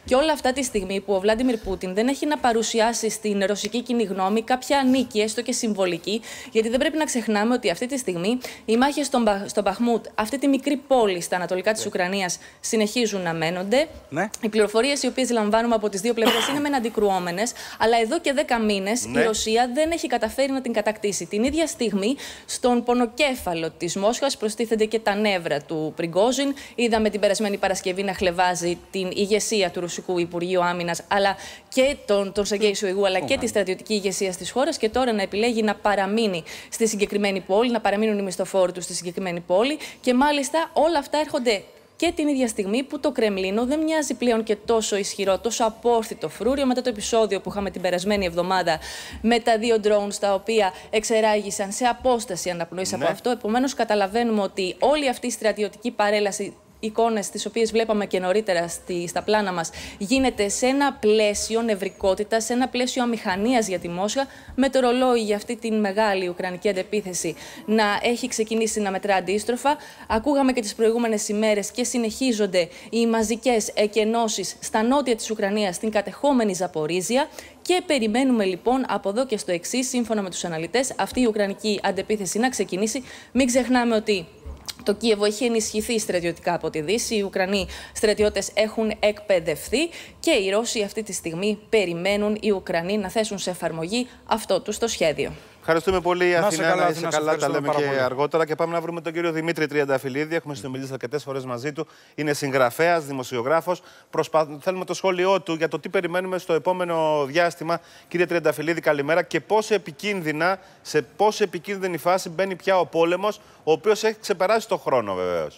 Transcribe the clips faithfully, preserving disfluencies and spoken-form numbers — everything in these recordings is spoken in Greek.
Και όλα αυτά τη στιγμή που ο Βλάντιμιρ Πούτιν δεν έχει να παρουσιάσει στην ρωσική κοινή γνώμη κάποια νίκη, έστω και συμβολική, γιατί δεν πρέπει να ξεχνάμε ότι αυτή τη στιγμή οι μάχες στον, στον Μπαχμούτ, αυτή τη μικρή πόλη στα ανατολικά της Ουκρανίας, συνεχίζουν να μένονται. Ναι. Οι πληροφορίες οι οποίες λαμβάνουμε από τις δύο πλευρές είναι μεν αντικρουόμενες, αλλά εδώ και δέκα μήνες ναι. η Ρωσία δεν έχει καταφέρει να την κατακτήσει. Την ίδια στιγμή, στον πονοκέφαλο της Μόσχας προστίθενται και τα νεύρα του Πριγκόζιν. Είδαμε την περασμένη Παρασκευή να χλεβάζει την ηγεσία του Ρωσικού Υπουργείου Άμυνας, αλλά και τον, τον Σεργέη Σοϊγού, αλλά oh, και man. τη στρατιωτική ηγεσία της χώρας, και τώρα να επιλέγει να παραμείνει στη συγκεκριμένη πόλη, να παραμείνουν οι μισθοφόροι του στη συγκεκριμένη πόλη. Και μάλιστα όλα αυτά έρχονται και την ίδια στιγμή που το Κρεμλίνο δεν μοιάζει πλέον και τόσο ισχυρό, τόσο απόρθητο φρούριο μετά το επεισόδιο που είχαμε την περασμένη εβδομάδα με τα δύο drones τα οποία εξεράγησαν σε απόσταση αναπνοής ναι. από αυτό. Επομένως, καταλαβαίνουμε ότι όλη αυτή η στρατιωτική παρέλαση, εικόνες τις οποίες βλέπαμε και νωρίτερα στη, στα πλάνα μας, γίνεται σε ένα πλαίσιο νευρικότητας, σε ένα πλαίσιο αμηχανίας για τη Μόσχα, με το ρολόι για αυτή την μεγάλη ουκρανική αντεπίθεση να έχει ξεκινήσει να μετρά αντίστροφα. Ακούγαμε και τις προηγούμενες ημέρες και συνεχίζονται οι μαζικές εκενώσεις στα νότια της Ουκρανίας, στην κατεχόμενη Ζαπορίζια. Και περιμένουμε λοιπόν από εδώ και στο εξής, σύμφωνα με τους αναλυτές, αυτή η ουκρανική αντεπίθεση να ξεκινήσει. Μην ξεχνάμε ότι το Κίεβο έχει ενισχυθεί στρατιωτικά από τη Δύση, οι Ουκρανοί στρατιώτες έχουν εκπαιδευτεί και οι Ρώσοι αυτή τη στιγμή περιμένουν οι Ουκρανοί να θέσουν σε εφαρμογή αυτό τους το σχέδιο. Ευχαριστούμε πολύ, να Αθηνά. καλά, να είσαι καλά, τα λέμε και πολύ. αργότερα. Και πάμε να βρούμε τον κύριο Δημήτρη Τριανταφυλλίδη. Έχουμε συνομιλήσει αρκετές φορές μαζί του. Είναι συγγραφέας, δημοσιογράφος. Προσπα... Θέλουμε το σχόλιο του για το τι περιμένουμε στο επόμενο διάστημα. Κύριε Τριανταφυλλίδη, καλημέρα. Και πόσο επικίνδυνα, σε πόσο επικίνδυνη φάση μπαίνει πια ο πόλεμος, ο οποίος έχει ξεπεράσει το χρόνο βεβαίως.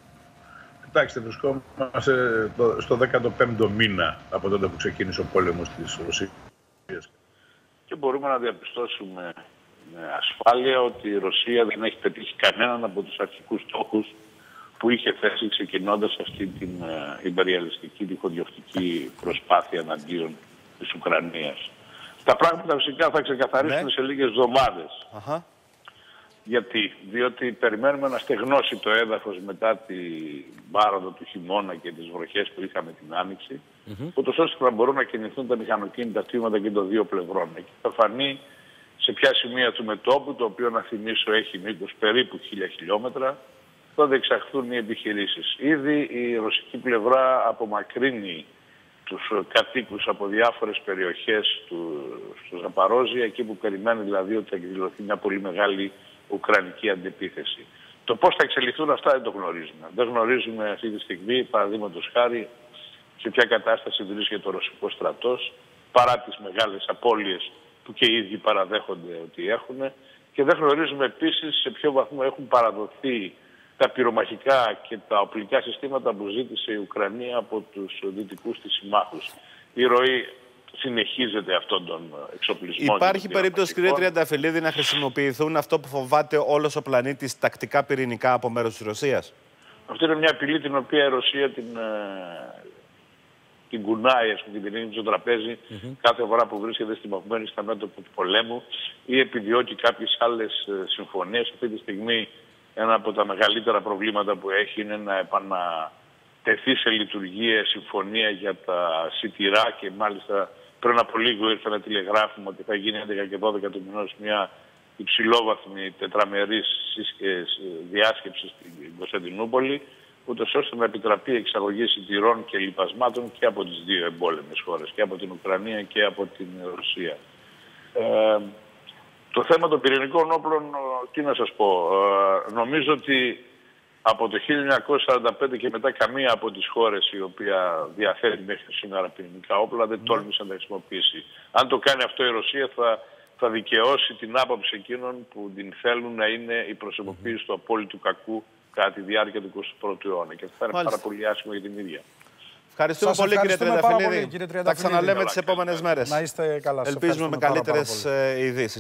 Κοιτάξτε, βρισκόμαστε στο δέκατο πέμπτο μήνα από τότε που ξεκίνησε ο πόλεμος της Ρωσίας. Και μπορούμε να διαπιστώσουμε με ασφάλεια ότι η Ρωσία δεν έχει πετύχει κανέναν από τους αρχικούς στόχους που είχε θέσει ξεκινώντας αυτή την ιμπεριαλιστική, διχοδιοκτική προσπάθεια εναντίον της Ουκρανίας. Τα πράγματα φυσικά θα ξεκαθαρίσουν ναι. σε λίγες εβδομάδες. Uh-huh. Γιατί, διότι περιμένουμε να στεγνώσει το έδαφος μετά την πάροδο του χειμώνα και τις βροχές που είχαμε την Άνοιξη, mm-hmm. ούτως ώστε να μπορούν να κινηθούν τα μηχανοκίνητα τμήματα και των δύο πλευρών. Εκεί θα φανεί σε ποια σημεία του μετώπου, το οποίο να θυμίσω έχει μήκος περίπου χίλια χιλιόμετρα, θα διεξαχθούν οι επιχειρήσεις. Ήδη η ρωσική πλευρά απομακρύνει τους κατοίκους από διάφορες περιοχές του στο Ζαπαρόζια, εκεί που περιμένει δηλαδή ότι θα εκδηλωθεί μια πολύ μεγάλη ουκρανική αντεπίθεση. Το πώς θα εξελιχθούν αυτά δεν το γνωρίζουμε. Δεν γνωρίζουμε αυτή τη στιγμή, παραδείγματος χάρη, σε ποια κατάσταση βρίσκεται ο ρωσικός στρατός, παρά τις μεγάλες απώλειες που και οι ίδιοι παραδέχονται ότι έχουν. Και δεν γνωρίζουμε επίσης σε ποιο βαθμό έχουν παραδοθεί τα πυρομαχικά και τα οπλικά συστήματα που ζήτησε η Ουκρανία από τους δυτικούς της συμμάχους. Η ροή συνεχίζεται αυτόν τον εξοπλισμό. Υπάρχει περίπτωση, κύριε Τριανταφυλλίδη, να χρησιμοποιηθούν αυτό που φοβάται όλος ο πλανήτης, τακτικά πυρηνικά από μέρος της Ρωσίας? Αυτή είναι μια απειλή την οποία η Ρωσία την, την κουνάει, ας πούμε, την πυρηνική στο τραπέζι mm-hmm. κάθε φορά που βρίσκεται στην παγμένη στα μέτωπα του πολέμου ή επιδιώκει κάποιες άλλες συμφωνίες. Αυτή τη στιγμή ένα από τα μεγαλύτερα προβλήματα που έχει είναι να επανατεθεί σε λειτουργία συμφωνία για τα σιτηρά, και μάλιστα πριν από λίγο ήρθε να τηλεγράφουμε ότι θα γίνει έντεκα και δώδεκα του μηνός μια υψηλόβαθμη τετραμερής διάσκεψη στην Κωνσταντινούπολη, ούτως ώστε να επιτραπεί εξαγωγή σιτηρών και λιπασμάτων και από τις δύο εμπόλεμες χώρες, και από την Ουκρανία και από την Ρωσία. Ε, το θέμα των πυρηνικών όπλων, τι να σας πω, ε, νομίζω ότι από το χίλια εννιακόσια σαράντα πέντε και μετά καμία από τις χώρες η οποία διαθέτει μέχρι σήμερα πυρηνικά όπλα δεν τόλμησε να τα χρησιμοποιήσει. Αν το κάνει αυτό η Ρωσία θα, θα δικαιώσει την άποψη εκείνων που την θέλουν να είναι η προσωποποίηση του απόλυτου κακού κατά τη διάρκεια του εικοστού πρώτου αιώνα. Και αυτό θα είναι Μάλιστα. πάρα πολύ άσχημο για την ίδια. Ευχαριστούμε πολύ, κύριε Τριανταφυλλίδη. Τα ξαναλέμε τις επόμενες μέρες. Να είστε καλά. Ελπίζουμε με καλύτερες ειδήσεις.